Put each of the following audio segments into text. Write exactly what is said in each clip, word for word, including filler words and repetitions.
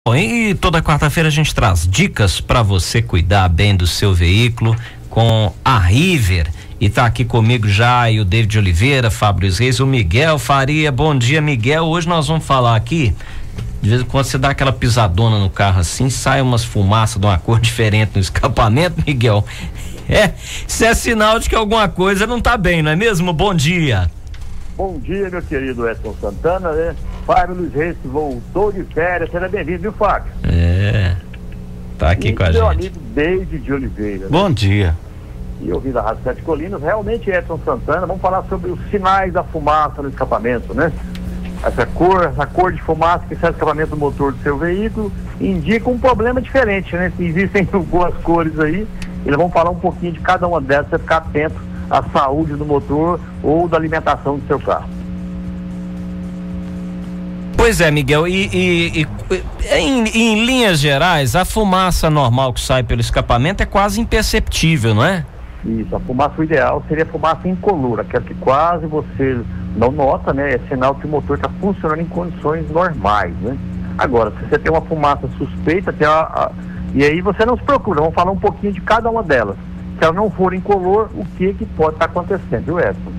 Bom, e toda quarta-feira a gente traz dicas para você cuidar bem do seu veículo com a River. E tá aqui comigo já e o David Oliveira, Fábio Reis, o Miguel Faria. Bom dia, Miguel. Hoje nós vamos falar aqui, de vez em quando você dá aquela pisadona no carro assim, sai umas fumaças de uma cor diferente no escapamento, Miguel. É, isso é sinal de que alguma coisa não tá bem, não é mesmo? Bom dia. Bom dia, meu querido Edson Santana, né? Fábio Luiz Reis voltou de férias, seja bem-vindo, viu, Fábio? É, tá aqui e com a meu gente. amigo David de Oliveira. Bom né? dia. E eu vi da Rádio Sete Colinas, realmente, Edson Santana, vamos falar sobre os sinais da fumaça no escapamento, né? Essa cor, essa cor de fumaça que sai do escapamento do motor do seu veículo indica um problema diferente, né? Existem algumas cores aí, eles vão falar um pouquinho de cada uma delas, para você ficar atento à saúde do motor ou da alimentação do seu carro. Pois é, Miguel, e, e, e em, em linhas gerais, a fumaça normal que sai pelo escapamento é quase imperceptível, não é? Isso, a fumaça ideal seria a fumaça incolor, aquela que quase você não nota, né? É sinal que o motor está funcionando em condições normais, né? Agora, se você tem uma fumaça suspeita, tem a, a, e aí você não se procura, vamos falar um pouquinho de cada uma delas. Se ela não for incolor, o que que pode estar tá acontecendo, viu, Edson?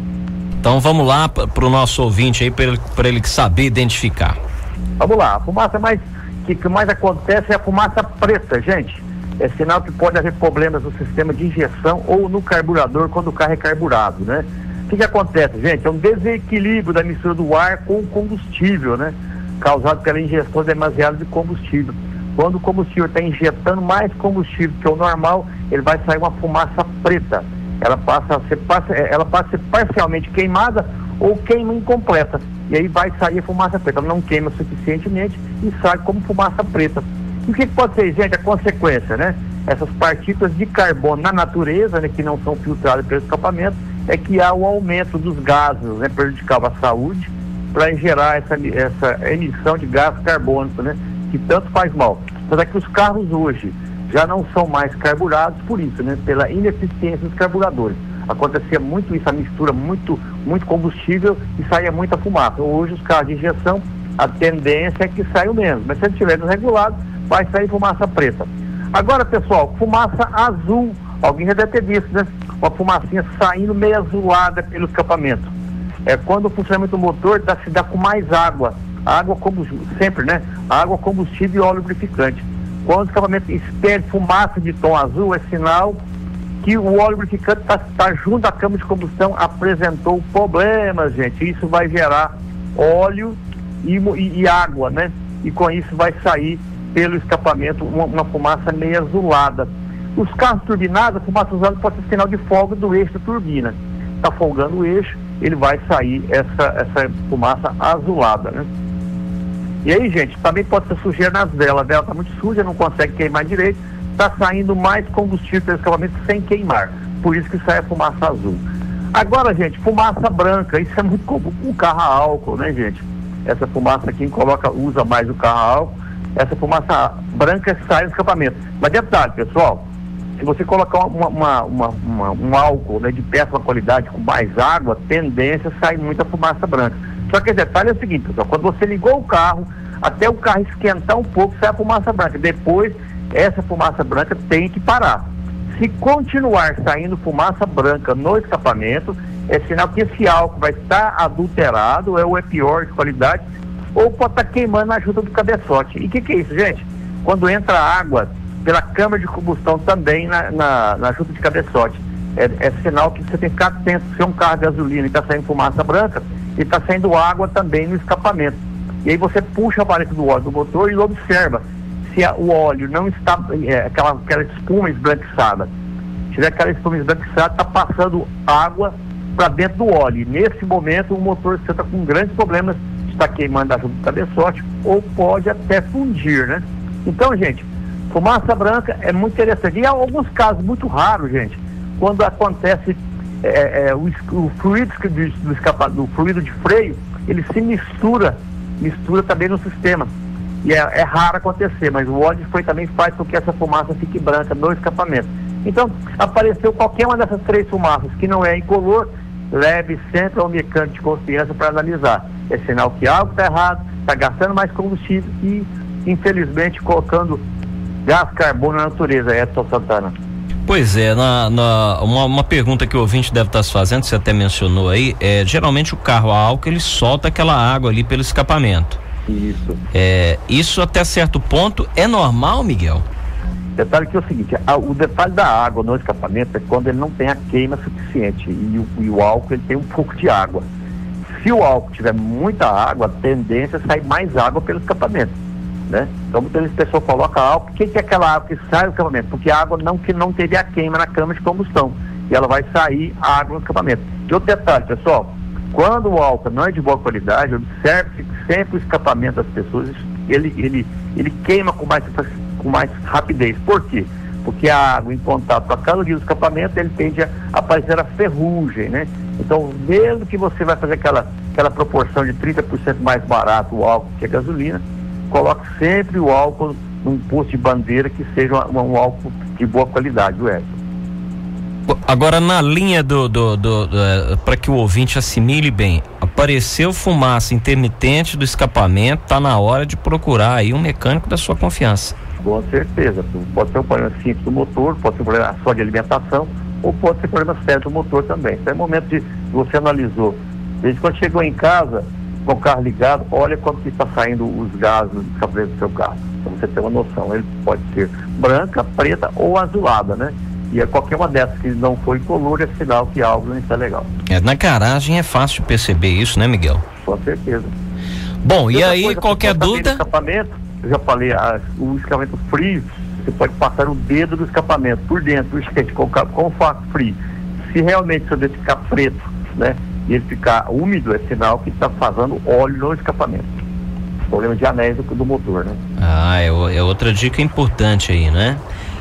Então vamos lá para o nosso ouvinte aí, para ele, para ele saber identificar. Vamos lá, a fumaça mais, que, que mais acontece é a fumaça preta, gente. É sinal que pode haver problemas no sistema de injeção ou no carburador quando o carro é carburado, né? O que que acontece, gente? É um desequilíbrio da mistura do ar com o combustível, né? Causado pela injeção demasiada de combustível. Quando o combustível está injetando mais combustível que o normal, ele vai sair uma fumaça preta. Ela passa a ser, ela passa a ser parcialmente queimada ou queima incompleta. E aí vai sair a fumaça preta. Ela não queima suficientemente e sai como fumaça preta. E o que, que pode ser, gente? A consequência, né? Essas partículas de carbono na natureza, né, que não são filtradas pelo escapamento, é que há o aumento dos gases, né, prejudicial à saúde, para gerar essa, essa emissão de gás carbônico, né, que tanto faz mal. Mas é que os carros hoje já não são mais carburados por isso, né, pela ineficiência dos carburadores. Acontecia muito isso, a mistura muito, muito combustível e saía muita fumaça. Hoje os carros de injeção, a tendência é que saiam menos, mas se eles estiverem regulados, vai sair fumaça preta. Agora, pessoal, fumaça azul, alguém já deve ter visto, né? Uma fumacinha saindo meio azulada pelo escapamento. É quando o funcionamento do motor dá, se dá com mais água. Água, combustível, sempre, né? Água, combustível e óleo lubrificante. Quando o escapamento expele fumaça de tom azul, é sinal que o óleo lubrificante está tá junto à câmara de combustão, apresentou problemas, gente. Isso vai gerar óleo e, e, e água, né? E com isso vai sair pelo escapamento uma, uma fumaça meio azulada. Os carros turbinados, a fumaça azulada pode ser sinal de folga do eixo da turbina. Está folgando o eixo, ele vai sair essa, essa fumaça azulada, né? E aí, gente, também pode ser sujeira nas velas. A vela está muito suja, não consegue queimar direito, está saindo mais combustível pelo escapamento sem queimar. Por isso que sai a fumaça azul. Agora, gente, fumaça branca, isso é muito comum com o carro a álcool, né, gente? Essa fumaça, quem coloca, usa mais o carro a álcool, essa fumaça branca sai do escapamento. Mas detalhe, pessoal, se você colocar uma, uma, uma, uma, um álcool, né, de péssima qualidade com mais água, tendência a sair muita fumaça branca. Só que o detalhe é o seguinte, pessoal, quando você ligou o carro, até o carro esquentar um pouco, sai a fumaça branca. Depois, essa fumaça branca tem que parar. Se continuar saindo fumaça branca no escapamento, é sinal que esse álcool vai estar adulterado, ou é pior de qualidade, ou pode estar queimando na junta do cabeçote. E o que, que é isso, gente? Quando entra água pela câmara de combustão também na, na, na junta de cabeçote, é, é sinal que você tem que ficar atento. Se é um carro de gasolina e está saindo fumaça branca, e está saindo água também no escapamento. E aí você puxa a vareta do óleo do motor e observa se a, o óleo não está, é, aquela, aquela espuma esbranquiçada. Se tiver aquela espuma esbranquiçada, está passando água para dentro do óleo. E nesse momento o motor está com grandes problemas, está queimando a junta do cabeçote ou pode até fundir, né? Então, gente, fumaça branca é muito interessante. E há alguns casos muito raros, gente, quando acontece é, é, o, o fluido do, do, escapa, do fluido de freio, ele se mistura, mistura também no sistema. E é, é raro acontecer, mas o óleo de freio também faz com que essa fumaça fique branca no escapamento. Então, apareceu qualquer uma dessas três fumaças que não é incolor, leve sempre ao mecânico de confiança para analisar. É sinal que algo está errado, está gastando mais combustível e infelizmente colocando gás carbono na natureza, Edson Santana. Pois é, na, na, uma, uma pergunta que o ouvinte deve estar se fazendo, você até mencionou aí, é, geralmente o carro a álcool ele solta aquela água ali pelo escapamento. Isso. É, isso até certo ponto é normal, Miguel? Detalhe que é o seguinte, a, o detalhe da água no escapamento é quando ele não tem a queima suficiente e o, e o álcool ele tem um pouco de água. Se o álcool tiver muita água, a tendência é sair mais água pelo escapamento, né? Então muitas vezes a pessoa coloca álcool, o que, que é aquela água que sai do escapamento? Porque a água não, que não teve a queima na câmara de combustão e ela vai sair a água no escapamento. E outro detalhe, pessoal, quando o álcool não é de boa qualidade, observe sempre o escapamento das pessoas, ele, ele, ele queima com mais, com mais rapidez. Por quê? Porque a água em contato com a caloria do escapamento, ele tende a aparecer a ferrugem, né? Então, mesmo que você vai fazer aquela, aquela proporção de trinta por cento mais barato o álcool que a gasolina, coloque sempre o álcool num posto de bandeira que seja um, um álcool de boa qualidade, o Edson. Agora, na linha do, do, do, do para que o ouvinte assimile bem, apareceu fumaça intermitente do escapamento, tá na hora de procurar aí um mecânico da sua confiança. Com certeza, pode ser um problema simples do motor, pode ser um problema só de alimentação, ou pode ser problema sério do motor também. Então é momento de você analisou. Desde quando chegou em casa, com o carro ligado, olha quanto que está saindo os gases do escapamento do seu carro, para você ter uma noção. Ele pode ser branca, preta ou azulada, né? E é qualquer uma dessas que não for incolor, é sinal que algo não está legal. É, na garagem é fácil perceber isso, né, Miguel? Com certeza. Bom, e, e aí, coisa, qualquer dúvida? Escapamento, eu já falei, a, o escapamento frio, você pode passar o dedo do escapamento por dentro, gente, com, com o fato frio. Se realmente o seu dedo ficar preto, né, e ele ficar úmido, é sinal que está vazando óleo no escapamento. Problema de anéis do, do motor, né? Ah, é, é outra dica importante aí, né?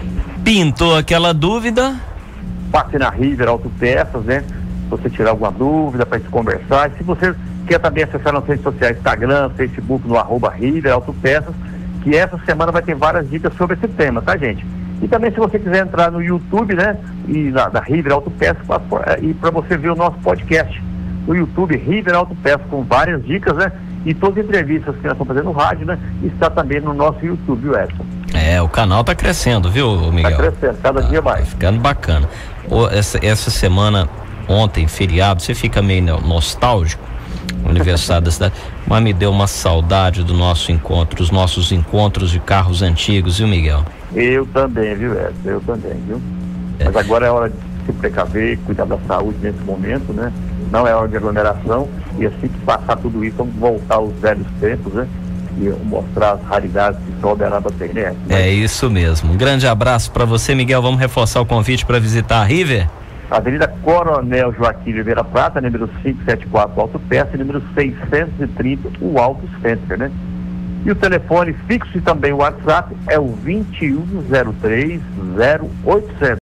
Pintou aquela dúvida? Passe na River Autopeças, né? Se você tirar alguma dúvida, para gente conversar. E se você quer também acessar nas redes sociais, Instagram, Facebook, no arroba River Autopeças, que essa semana vai ter várias dicas sobre esse tema, tá, gente? E também se você quiser entrar no YouTube, né? E na, da River Autopeças, e para você ver o nosso podcast no YouTube, River Autopeças, com várias dicas, né? E todas as entrevistas que nós estamos fazendo no rádio, né? Está também no nosso YouTube, viu, Edson? É, o canal tá crescendo, viu, Miguel? Tá crescendo, cada tá, dia mais. Tá ficando bacana. O, essa, essa semana, ontem, feriado, você fica meio nostálgico, aniversário da cidade, mas me deu uma saudade do nosso encontro, os nossos encontros de carros antigos, viu, Miguel? Eu também, viu, Edson? Eu também, viu? É. Mas agora é hora de se precaver, cuidar da saúde nesse momento, né? Não é hora de aglomeração, e assim que passar tudo isso, vamos voltar aos velhos tempos, né? E mostrar as raridades que só o Uberaba tem, né? Mas... É isso mesmo. Um grande abraço para você, Miguel. Vamos reforçar o convite para visitar a River? Avenida Coronel Joaquim Oliveira Prata, número quinhentos e setenta e quatro, Auto Peça, e número seiscentos e trinta, o Auto Center, né? E o telefone fixo e também o WhatsApp é o vinte e um zero três zero oitocentos.